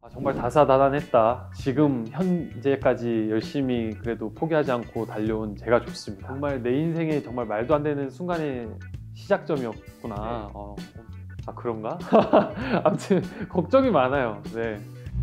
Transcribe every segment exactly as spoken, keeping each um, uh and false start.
아, 정말 다사다난했다. 지금 현재까지 열심히 그래도 포기하지 않고 달려온 제가 좋습니다. 정말 내 인생에 정말 말도 안 되는 순간의 시작점이었구나. 어, 아 그런가? 아무튼 걱정이 많아요. 네.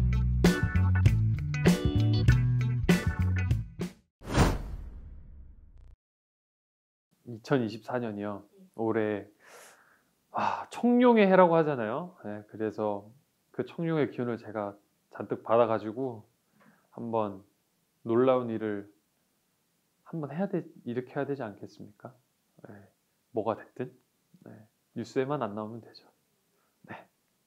이천이십사 년이요. 올해 아, 청룡의 해라고 하잖아요. 네, 그래서 그 청룡의 기운을 제가 잔뜩 받아가지고 한번 놀라운 일을 한번 해야 돼, 일으켜야 되지 않겠습니까? 네, 뭐가 됐든 네, 뉴스에만 안 나오면 되죠. 네.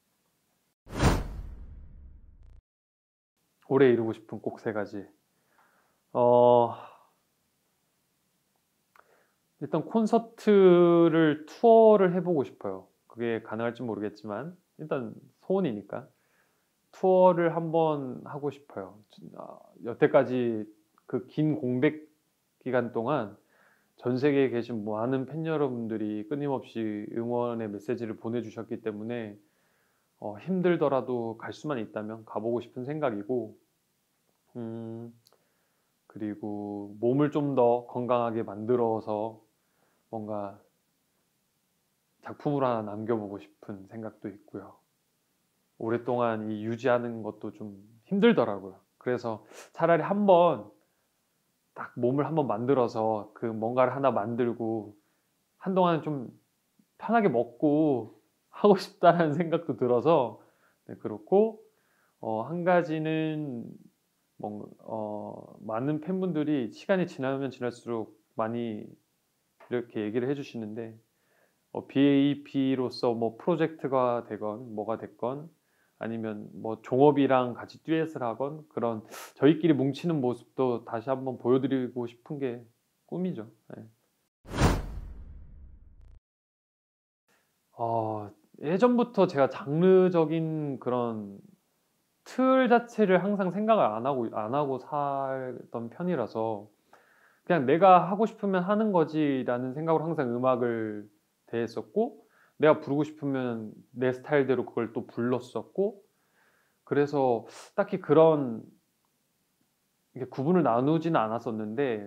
올해 이루고 싶은 꼭 세 가지. 어, 일단 콘서트를 투어를 해보고 싶어요. 그게 가능할지 모르겠지만 일단 소원이니까 투어를 한번 하고 싶어요. 아, 여태까지 그 긴 공백 기간 동안 전 세계에 계신 많은 팬 여러분들이 끊임없이 응원의 메시지를 보내주셨기 때문에 어, 힘들더라도 갈 수만 있다면 가보고 싶은 생각이고, 음, 그리고 몸을 좀 더 건강하게 만들어서 뭔가 작품을 하나 남겨보고 싶은 생각도 있고요. 오랫동안 이 유지하는 것도 좀 힘들더라고요. 그래서 차라리 한번 딱 몸을 한번 만들어서 그 뭔가를 하나 만들고 한동안 좀 편하게 먹고 하고 싶다는 생각도 들어서 네, 그렇고 어, 한 가지는 뭔 어, 많은 팬분들이 시간이 지나면 지날수록 많이 이렇게 얘기를 해주시는데 어, 비에이피로서 뭐 프로젝트가 되건 뭐가 됐건 아니면 뭐 종업이랑 같이 듀엣을 하건 그런 저희끼리 뭉치는 모습도 다시 한번 보여드리고 싶은 게 꿈이죠. 네. 어, 예전부터 제가 장르적인 그런 틀 자체를 항상 생각을 안 하고 안 하고 살던 편이라서 그냥 내가 하고 싶으면 하는 거지라는 생각으로 항상 음악을 대했었고 내가 부르고 싶으면 내 스타일대로 그걸 또 불렀었고 그래서 딱히 그런 이게 구분을 나누지는 않았었는데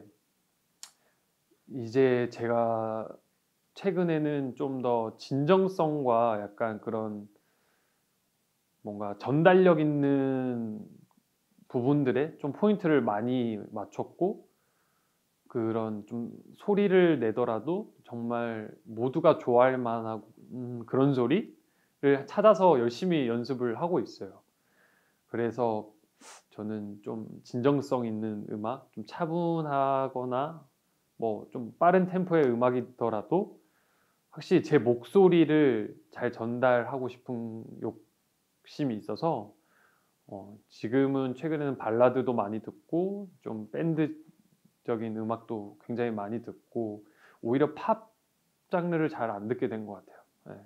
이제 제가 최근에는 좀 더 진정성과 약간 그런 뭔가 전달력 있는 부분들에 좀 포인트를 많이 맞췄고 그런 좀 소리를 내더라도 정말 모두가 좋아할 만한 음, 그런 소리를 찾아서 열심히 연습을 하고 있어요. 그래서 저는 좀 진정성 있는 음악, 좀 차분하거나 뭐 좀 빠른 템포의 음악이더라도 확실히 제 목소리를 잘 전달하고 싶은 욕심이 있어서 어, 지금은 최근에는 발라드도 많이 듣고 좀 밴드적인 음악도 굉장히 많이 듣고 오히려 팝 장르를 잘 안 듣게 된 것 같아요. 네.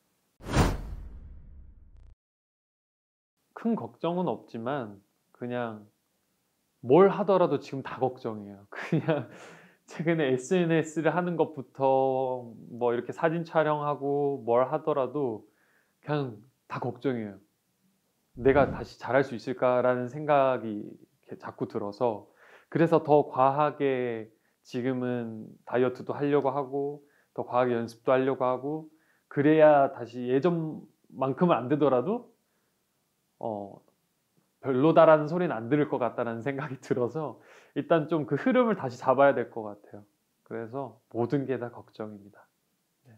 큰 걱정은 없지만 그냥 뭘 하더라도 지금 다 걱정이에요. 그냥 최근에 에스엔에스를 하는 것부터 뭐 이렇게 사진 촬영하고 뭘 하더라도 그냥 다 걱정이에요. 내가 다시 잘할 수 있을까라는 생각이 자꾸 들어서 그래서 더 과하게 지금은 다이어트도 하려고 하고 더 과하게 연습도 하려고 하고 그래야 다시 예전만큼은 안 되더라도 어 별로다라는 소리는 안 들을 것 같다는 생각이 들어서 일단 좀 그 흐름을 다시 잡아야 될 것 같아요. 그래서 모든 게 다 걱정입니다. 네.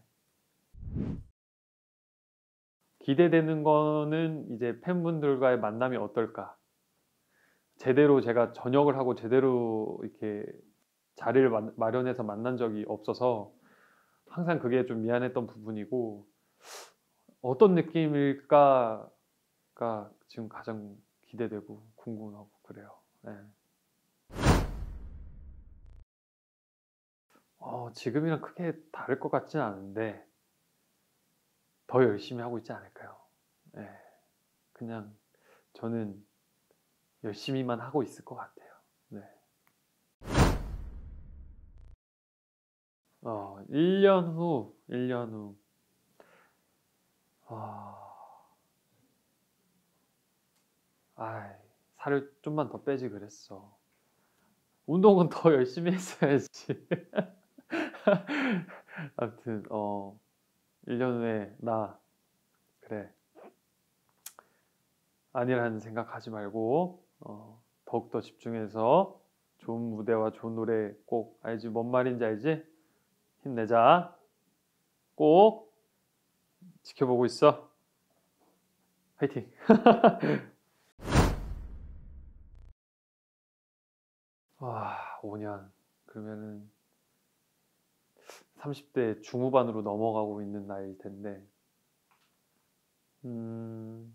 기대되는 거는 이제 팬분들과의 만남이 어떨까? 제대로 제가 전역을 하고 제대로 이렇게 자리를 마- 마련해서 만난 적이 없어서 항상 그게 좀 미안했던 부분이고 어떤 느낌일까가 지금 가장 기대되고 궁금하고 그래요. 네. 어, 지금이랑 크게 다를 것 같지는 않은데 더 열심히 하고 있지 않을까요? 네. 그냥 저는 열심히만 하고 있을 것 같아요. 네. 어, 일 년 후, 일 년 후. 아, 아이, 살을 좀만 더 빼지 그랬어. 운동은 더 열심히 했어야지. 아무튼 어 일 년 후에 나 그래 아니라는 생각하지 말고 어, 더욱더 집중해서 좋은 무대와 좋은 노래 꼭 알지? 뭔 말인지 알지? 힘내자. 꼭 지켜보고 있어. 화이팅! 와, 오 년. 그러면은 삼십 대 중후반으로 넘어가고 있는 나이일 텐데, 음,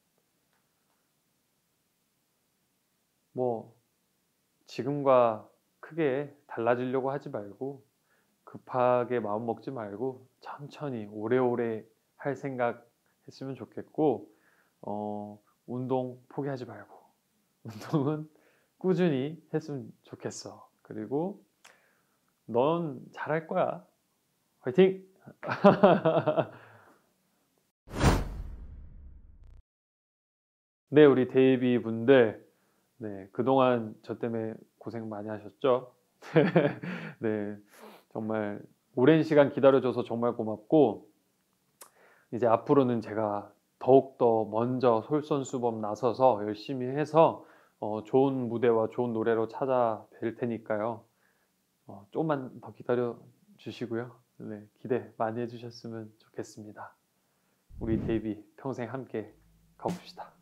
뭐, 지금과 크게 달라지려고 하지 말고, 급하게 마음 먹지 말고, 천천히 오래오래 할 생각 했으면 좋겠고, 어, 운동 포기하지 말고, 운동은 꾸준히 했으면 좋겠어. 그리고 넌 잘할 거야. 화이팅! 네, 우리 데이비 분들, 네, 그동안 저 때문에 고생 많이 하셨죠? 네, 정말 오랜 시간 기다려줘서 정말 고맙고, 이제 앞으로는 제가 더욱더 먼저 솔선수범 나서서 열심히 해서 어, 좋은 무대와 좋은 노래로 찾아뵐 테니까요. 어, 조금만 더 기다려 주시고요. 네, 기대 많이 해주셨으면 좋겠습니다. 우리 데이비 평생 함께 가봅시다.